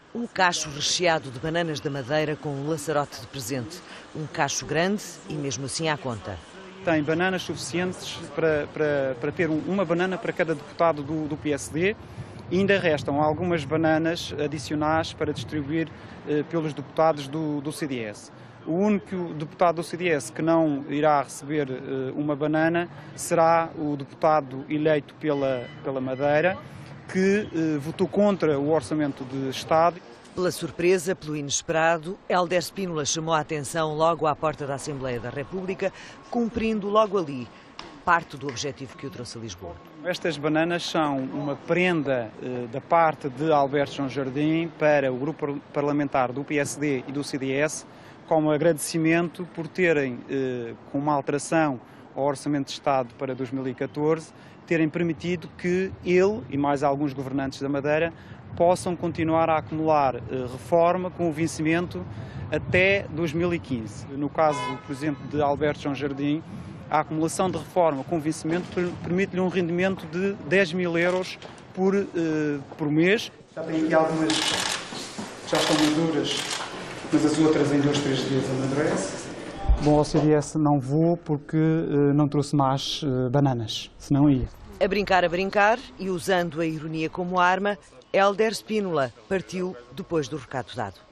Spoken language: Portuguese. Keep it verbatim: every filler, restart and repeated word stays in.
Um cacho recheado de bananas da Madeira com um laçarote de presente. Um cacho grande e mesmo assim à conta. Tem bananas suficientes para, para, para ter uma banana para cada deputado do, do P S D. E ainda restam algumas bananas adicionais para distribuir eh, pelos deputados do, do C D S. O único deputado do C D S que não irá receber eh, uma banana será o deputado eleito pela, pela Madeira, que eh, votou contra o Orçamento de Estado. Pela surpresa, pelo inesperado, Hélder Spínola chamou a atenção logo à porta da Assembleia da República, cumprindo logo ali parte do objetivo que o trouxe a Lisboa. Estas bananas são uma prenda eh, da parte de Alberto João Jardim para o grupo parlamentar do P S D e do C D S, como agradecimento por terem, eh, com uma alteração ao Orçamento de Estado para dois mil e catorze, terem permitido que ele e mais alguns governantes da Madeira possam continuar a acumular eh, reforma com o vencimento até dois mil e quinze. No caso, por exemplo, de Alberto João Jardim, a acumulação de reforma com vencimento permite-lhe um rendimento de dez mil euros por, eh, por mês. Já tem aqui algumas, já estão maduras, mas as outras em dois, três dias amadurece. Bom, ao C D S não vou porque eh, não trouxe mais eh, bananas, senão ia. A brincar, a brincar e usando a ironia como arma, Hélder Spínola partiu depois do recado dado.